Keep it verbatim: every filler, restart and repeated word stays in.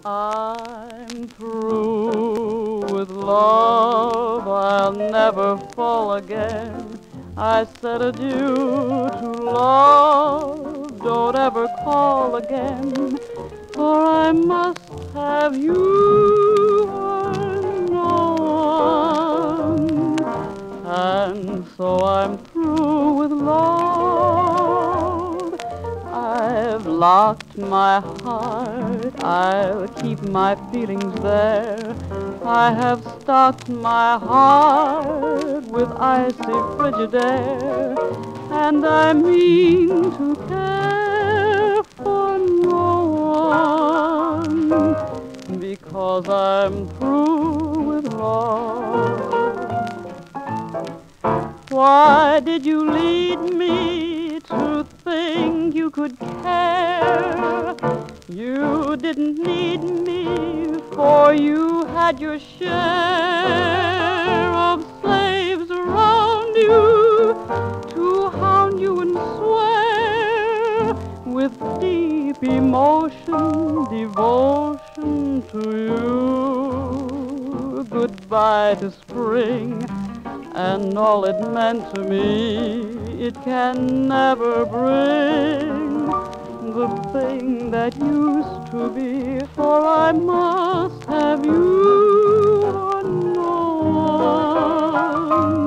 I'm through with love, I'll never fall again. I said adieu to love, don't ever call again, for I must have you and no one. And so I'm through with love. I've locked my heart, I'll keep my feelings there. I have stocked my heart with icy frigid air, and I mean to care for no one, because I'm through with love. Why did you lead me to think you could care? You didn't need me, for you had your share of slaves around you to hound you and swear with deep emotion, devotion to you. Goodbye to spring and all it meant to me, it can never bring the thing that used to be, for I must have you or no one.